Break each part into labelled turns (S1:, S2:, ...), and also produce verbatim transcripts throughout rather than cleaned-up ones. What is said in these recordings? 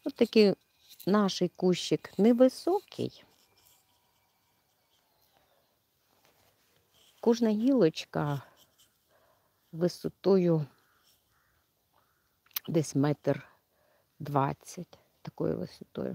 S1: Ось такий наш кущик невисокий. Кожна гілочка висотою десь метр двадцять, такою висотою.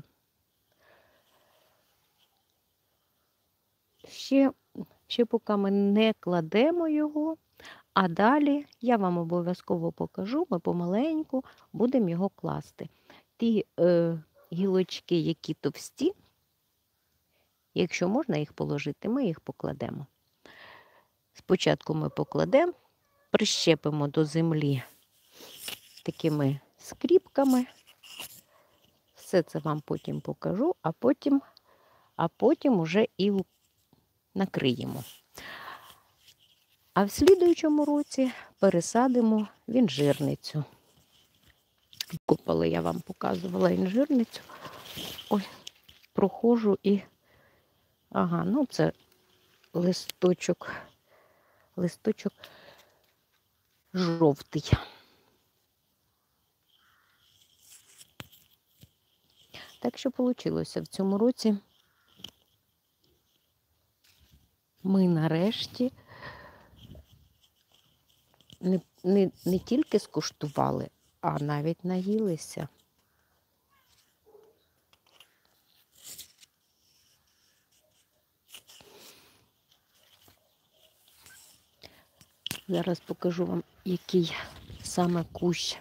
S1: Ще, ще поки ми не кладемо його, а далі я вам обов'язково покажу, ми помаленьку будемо його класти. Ті е, гілочки, які товсті, якщо можна їх положити, ми їх покладемо. Спочатку ми покладемо, прищепимо до землі такими скріпками. Все це вам потім покажу, а потім, а потім уже і накриємо. А в слідуючому році пересадимо в інжирницю. Копали, я вам показувала інжирницю. Ось, проходжу і... Ага, ну це листочок, листочок жовтий. Так що вийшло в цьому році. Ми нарешті не, не, не тільки скуштували, а навіть наїлися. Зараз покажу вам, який саме кущ.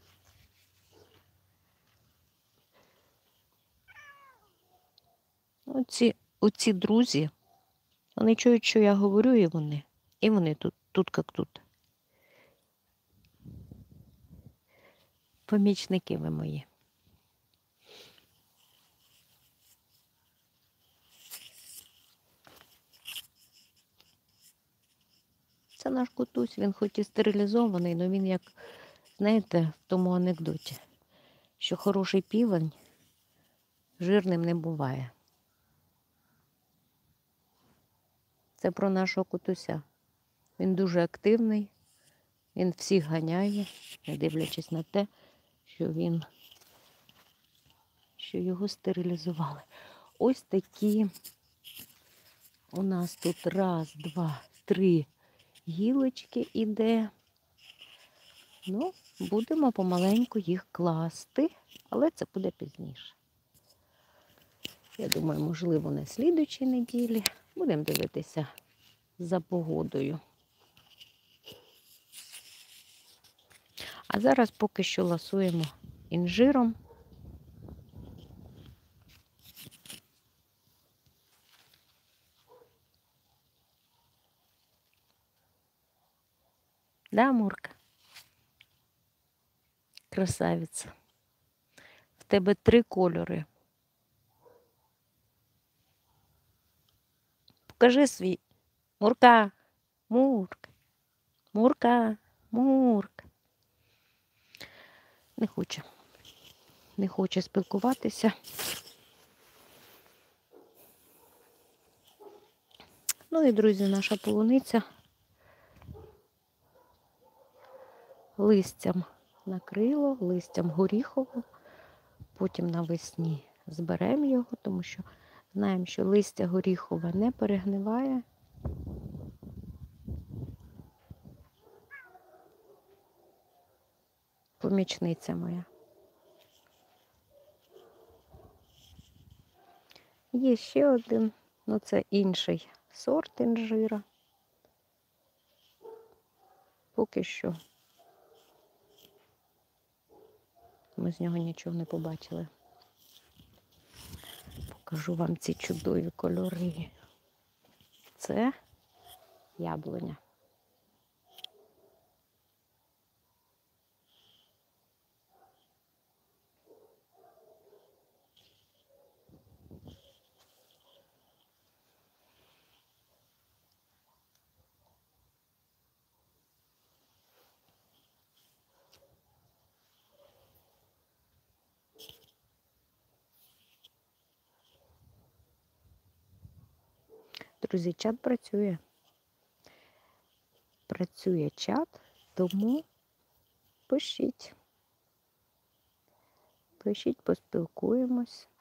S1: Оці, оці друзі, вони чують, що я говорю, і вони. І вони тут, тут як тут. Помічники ви мої. Це наш котусь, він хоч і стерилізований, але він як, знаєте, в тому анекдоті, що хороший півень жирним не буває. Це про нашого котуся. Він дуже активний, він всіх ганяє, не дивлячись на те, що він, що його стерилізували. Ось такі у нас тут раз, два, три гілочки іде. Ну, будемо помаленьку їх класти, але це буде пізніше. Я думаю, можливо, на слідуючій неділі. Будемо дивитися за погодою. А зараз поки що ласуємо інжиром. Да, Мурка? Красавиця. В тебе три кольори. Покажи свій. Мурка, Мурка, Мурка, Мурка. Не хоче. Не хоче спілкуватися. Ну і, друзі, наша полуниця листям накрило, листям горіховим. Потім навесні зберемо його, тому що знаємо, що листя горіхове не перегниває. Помічниця моя. Є ще один, ну це інший сорт інжира. Поки що ми з нього нічого не побачили. Покажу вам ці чудові кольори. Це яблуня. Друзі, чат працює. Працює чат, тому пишіть. Пишіть, поспілкуємось.